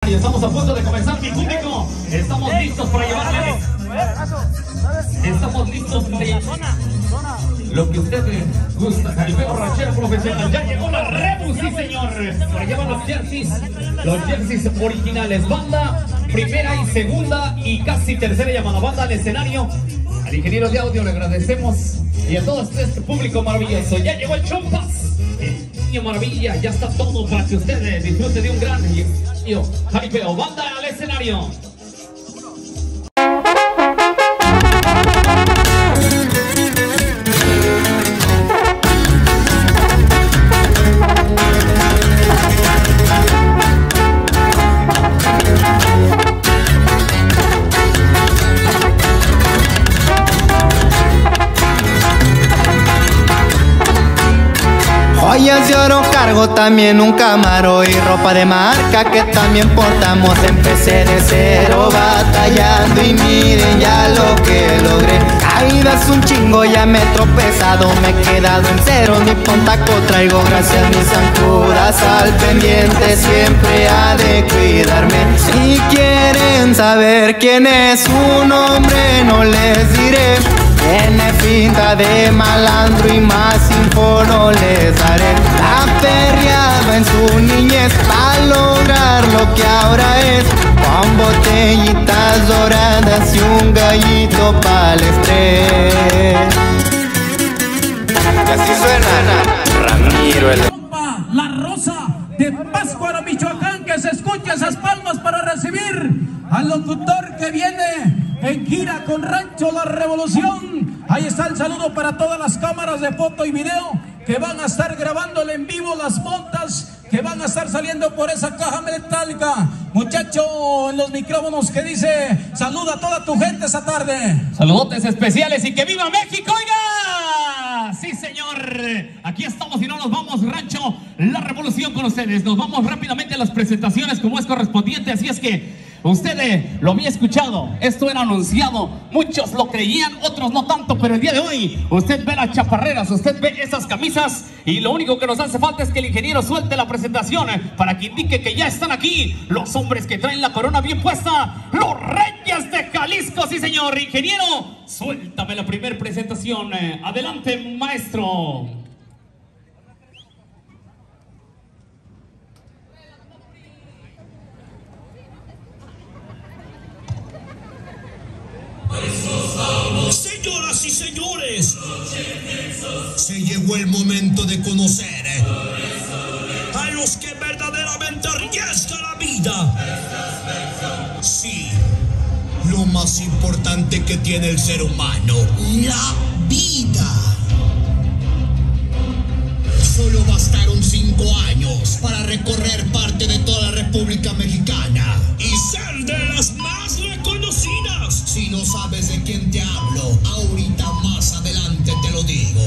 escenario. Estamos a punto de comenzar, mi público. Estamos listos para llevarles. Estamos listos para lo que ustedes gusta. Jaripeo ranchero profesional. Ya llegó la Rebus, sí señor. Para llevar los jerseys originales. Banda primera y segunda y casi tercera llamada. Banda al escenario. Al ingeniero de audio le agradecemos. Y a todo este público maravilloso. Ya llegó el Chompas. Niño maravilla, ya está todo para que ustedes disfruten de un gran jaripeo. Banda al escenario. Joyas de oro cargo también un Camaro y ropa de marca que también portamos. Empecé de cero batallando y miren ya lo que logré. Caídas un chingo, ya me he tropezado, me he quedado en cero, ni pontaco traigo gracias mis zancudas al pendiente, siempre ha de cuidarme. Si quieren saber quién es su nombre no les diré. Tiene pinta de malandro y más info no les daré. La perreaba en su niñez para lograr lo que ahora es, con botellitas doradas y un gallito para el estrés. Y así suena Ramiro el... La Rosa de Pátzcuaro, Michoacán, que se escuche esas palmas para recibir al locutor que viene en gira con Rancho La Revolución. Ahí está el saludo para todas las cámaras de foto y video que van a estar grabándole en vivo las montas que van a estar saliendo por esa caja metálica. Muchacho en los micrófonos que dice: saluda a toda tu gente esta tarde. Saludotes especiales y que viva México, oiga. Sí señor, aquí estamos y no nos vamos. Rancho La Revolución con ustedes. Nos vamos rápidamente a las presentaciones como es correspondiente, así es que usted lo había escuchado, esto era anunciado, muchos lo creían, otros no tanto, pero el día de hoy usted ve las chaparreras, usted ve esas camisas y lo único que nos hace falta es que el ingeniero suelte la presentación para que indique que ya están aquí los hombres que traen la corona bien puesta, los Reyes de Jalisco, sí señor. Ingeniero, suéltame la primera presentación, adelante maestro. Señoras y señores, se llegó el momento de conocer a los que verdaderamente arriesgan la vida. Sí, lo más importante que tiene el ser humano, la vida. Solo bastaron 5 años para recorrer parte de toda la República Mexicana y ser de las más reconocidas. Si no sabes de quién te hablo, ahorita más adelante te lo digo.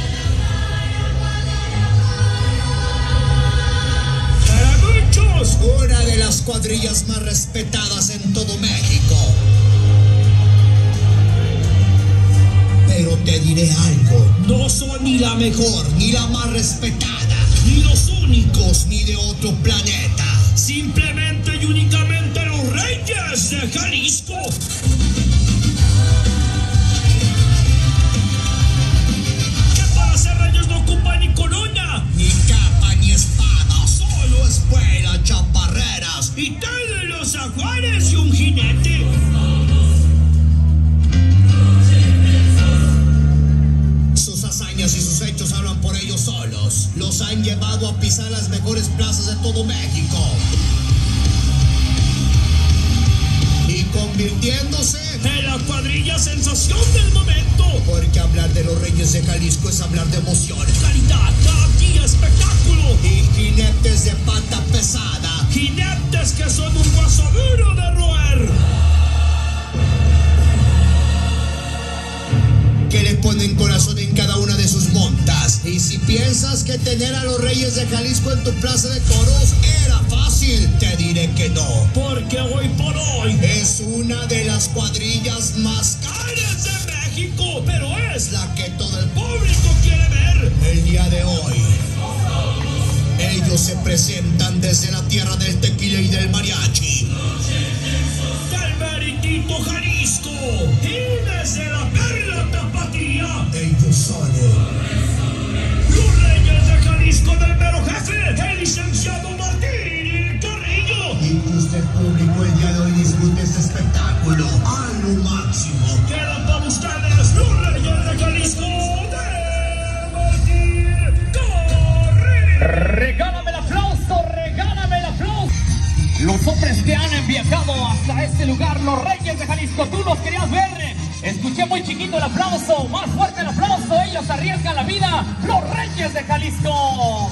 Para muchos, una de las cuadrillas más respetadas en todo México. Pero te diré algo, no son ni la mejor, ni la más respetada, ni los únicos, ni de otro planeta. Simplemente y únicamente los Reyes de Jalisco. Que para ser reyes no ocupan ni corona, ni capa ni espada, solo espuela, chaparreras y todos los ajuares y un jinete. Y sus hechos hablan por ellos solos. Los han llevado a pisar las mejores plazas de todo México y convirtiéndose en la cuadrilla sensación del momento. Porque hablar de los Reyes de Jalisco es hablar de emoción, calidad, cada día espectáculo y jinetes de pata pesada, jinetes que son un hueso duro de roer, que le ponen corazón en cada una de sus montas. Y si piensas que tener a los Reyes de Jalisco en tu plaza de toros era fácil, te diré que no. Porque hoy por hoy es una de las cuadrillas más caras de México, pero es la que todo el público quiere ver el día de hoy. Ellos se presentan desde la tierra del tequila y del mariachi, usted, público, el día de hoy disfrute este espectáculo a lo máximo. Quedan para ustedes los Reyes de Jalisco de Martín Carril. Regálame el aplauso, regálame el aplauso. Los hombres que han viajado hasta este lugar, los Reyes de Jalisco, tú los querías ver. Escuché muy chiquito el aplauso, más fuerte el aplauso. Ellos arriesgan la vida, los Reyes de Jalisco.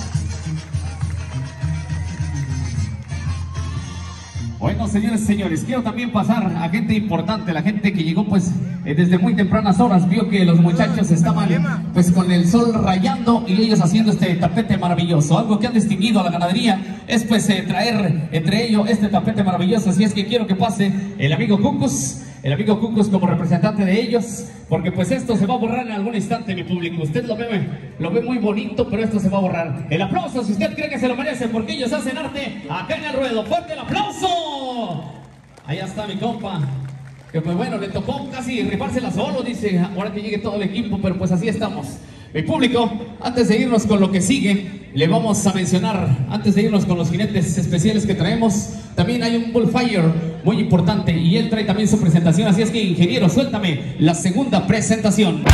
Bueno, señores y señores, quiero también pasar a gente importante, la gente que llegó pues desde muy tempranas horas, vio que los muchachos estaban pues con el sol rayando y ellos haciendo este tapete maravilloso. Algo que ha distinguido a la ganadería es pues traer entre ellos este tapete maravilloso, así es que quiero que pase el amigo Cucus como representante de ellos, porque pues esto se va a borrar en algún instante, mi público. Usted lo ve muy bonito, pero esto se va a borrar. El aplauso, si usted cree que se lo merece, porque ellos hacen arte acá en el ruedo. ¡Fuerte el aplauso! Allá está mi compa, que pues bueno, le tocó casi rifársela solo, dice, ahora que llegue todo el equipo, pero pues así estamos. Mi público, antes de irnos con lo que sigue, le vamos a mencionar, antes de irnos con los jinetes especiales que traemos, también hay un Bullfire muy importante y él trae también su presentación, así es que, ingeniero, suéltame la segunda presentación.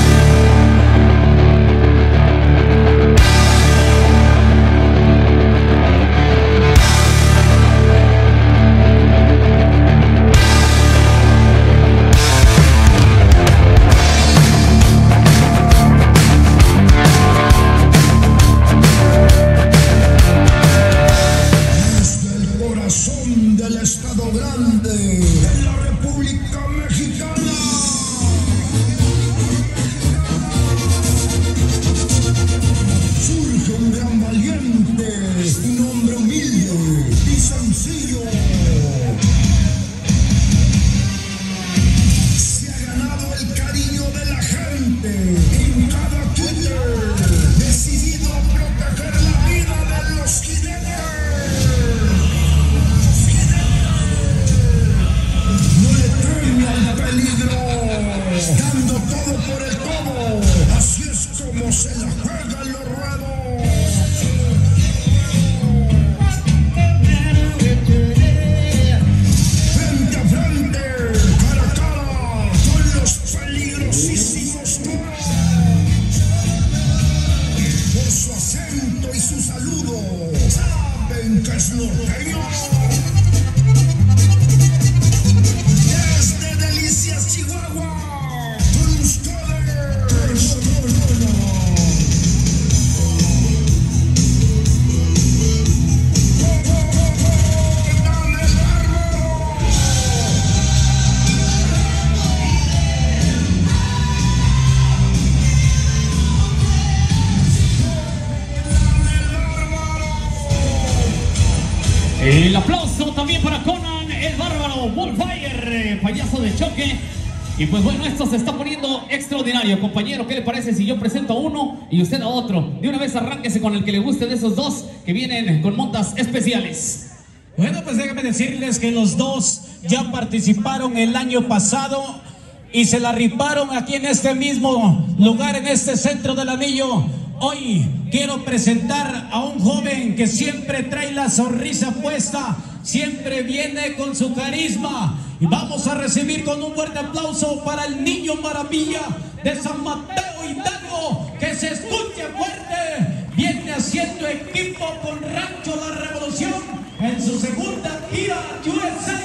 El aplauso también para Conan, el bárbaro, Bullfire, payaso de choque. Y pues bueno, esto se está poniendo extraordinario, compañero. ¿Qué le parece si yo presento a uno y usted a otro? De una vez arránquese con el que le guste de esos dos que vienen con montas especiales. Bueno, pues déjame decirles que los dos ya participaron el año pasado y se la rifaron aquí en este mismo lugar, en este centro del anillo. Hoy quiero presentar a un joven que siempre trae la sonrisa puesta, siempre viene con su carisma. Y vamos a recibir con un fuerte aplauso para el niño maravilla de San Mateo Hidalgo, que se escuche fuerte. Viene haciendo equipo con Rancho La Revolución en su segunda gira USA.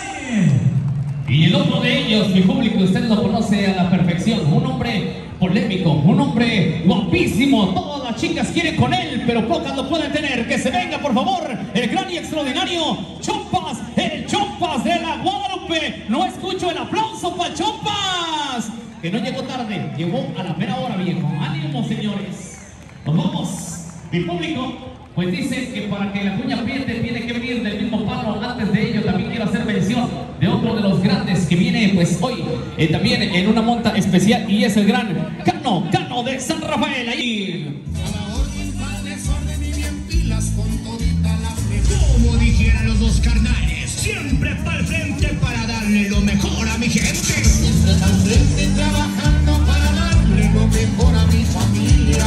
Y el otro de ellos, mi público, usted lo conoce a la perfección. Un hombre polémico, un hombre guapísimo. Todas las chicas quieren con él, pero pocas lo pueden tener. Que se venga, por favor, el gran y extraordinario Chompas, el Chompas de la Guadalupe. No escucho el aplauso para Chompas, que no llegó tarde, llegó a la mera hora, viejo. Ánimo, señores. Nos vamos, mi público. Pues dicen que para que la cuña apriete tiene que venir del mismo palo. Antes de ello también quiero hacer mención de otro de los grandes que viene pues hoy también en una monta especial, y es el gran Cano de San Rafael. Ahí. A la orden para desorden y bien pilas con todita la fe. Como dijeran los dos carnales, siempre para el frente para darle lo mejor a mi gente. Siempre al frente trabajando para darle lo mejor a mi familia.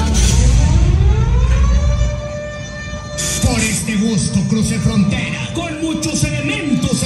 Por este gusto crucé frontera con muchos elementos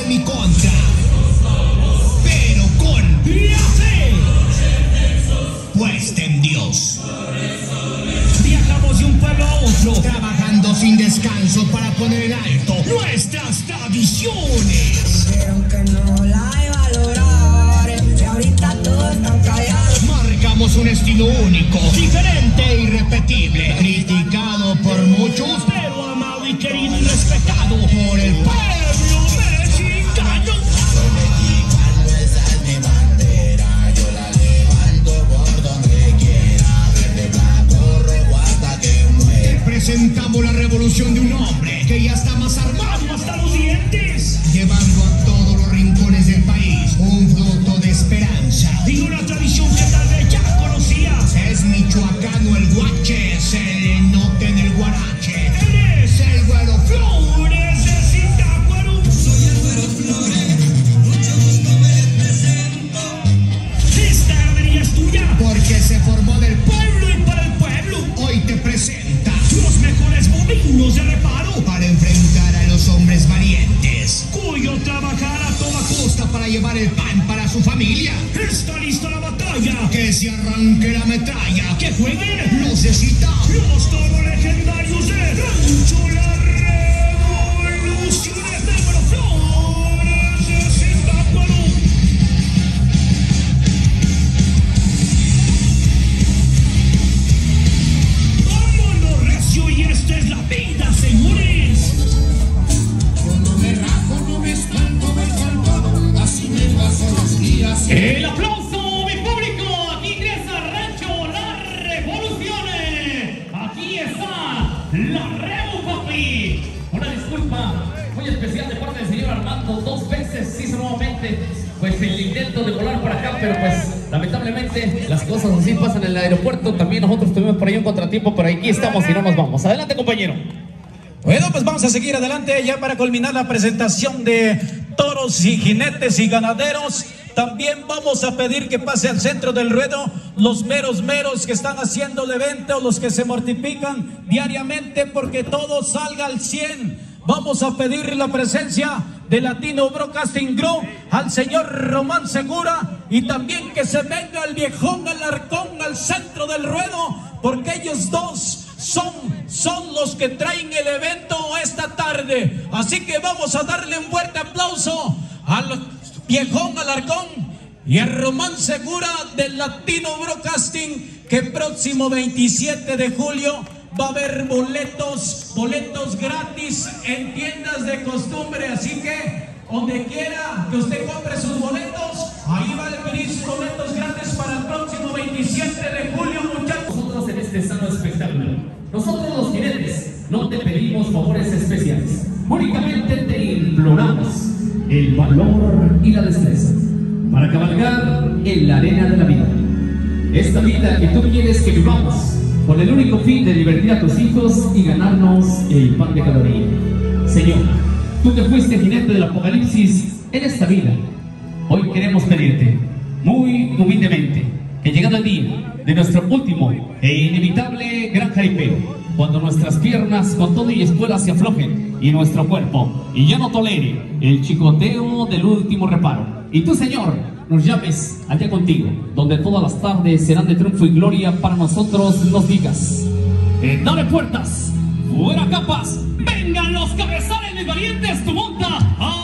rincones. Dijeron que no la iba a lograr, y ahorita todos están callados. Marcamos un estilo único, diferente e irrepetible, criticado por muchos, pero amado y querido y respetado por el pueblo mexicano. Esa es mi bandera, yo la levanto por donde quiera, verde, blanco, rojo hasta que muera. Presentamos la revolución de un hombre que ya está más armado hasta los dientes, llevando a todos los rincones del país un fruto de esperanza y una tradición que tal vez ya conocías. Es michoacano el guache, se le nota en el guarache. Él es el Güero Flores de Zitácuaro. Soy el Güero Flores, mucho gusto me presento. Esta avería es tuya porque se formó del pueblo y para el pueblo. Hoy te presenta los mejores bovinos de reparo para enfrentar a los hombres valientes, cuyo trabajar a toda costa para llevar el pan para su familia. Está lista la batalla, que se arranque la metralla, que jueguen los de Zita, los toros legendarios de Rancho La Revolución de Güero Flores de Zitácuaro. Vámonos recio y esta es la vida, señores. No me rajo, no me espanto, me calmo, así me paso los días. El aplauso, mi público. Aquí ingresa Rancho La Revolución. Aquí está la Revo, papi. Una disculpa muy especial de parte del señor Armando. 2 veces hizo nuevamente pues el intento de volar para acá, pero pues lamentablemente las cosas así pasan en el aeropuerto. También nosotros tuvimos por ahí un contratiempo, pero aquí estamos y no nos vamos. Adelante, compañero. Bueno, pues vamos a seguir adelante ya para culminar la presentación de toros y jinetes y ganaderos. También vamos a pedir que pase al centro del ruedo los meros que están haciendo el evento, los que se mortifican diariamente porque todo salga al 100. Vamos a pedir la presencia de Latino Broadcasting Group al señor Román Segura y también que se venga el viejón Alarcón al centro del ruedo, porque ellos dos son los que traen el evento esta tarde. Así que vamos a darle un fuerte aplauso al viejón Alarcón y a Román Segura del Latino Broadcasting, que próximo 27 de julio va a haber boletos gratis en tiendas de costumbre. Así que donde quiera que usted compre sus boletos, ahí va a pedir sus boletos gratis para el próximo 27 de julio, muchachos. Nosotros en este sano espectáculo, nosotros los jinetes, no te pedimos favores especiales, únicamente te imploramos el valor y la destreza para cabalgar en la arena de la vida. Esta vida que tú quieres que vivamos con el único fin de divertir a tus hijos y ganarnos el pan de cada día. Señor, tú que fuiste jinete del apocalipsis en esta vida, hoy queremos pedirte muy humildemente que llegado el día de nuestro último e inevitable gran jaripeo, cuando nuestras piernas con todo y espuelas se aflojen y nuestro cuerpo y ya no tolere el chicoteo del último reparo, y tú, Señor, nos llames allá contigo, donde todas las tardes serán de triunfo y gloria para nosotros, nos digas: dale puertas, fuera capas, vengan los cabezales mis valientes, tu monta.